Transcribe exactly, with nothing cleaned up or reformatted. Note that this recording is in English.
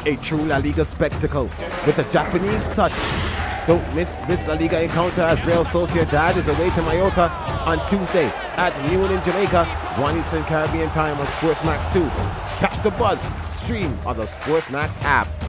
A true La Liga spectacle with a Japanese touch. Don't miss this La Liga encounter as Real Sociedad is away to Mallorca on Tuesday at noon in Jamaica, one Eastern Caribbean time on SportsMax two. Catch the buzz, stream on the SportsMax app.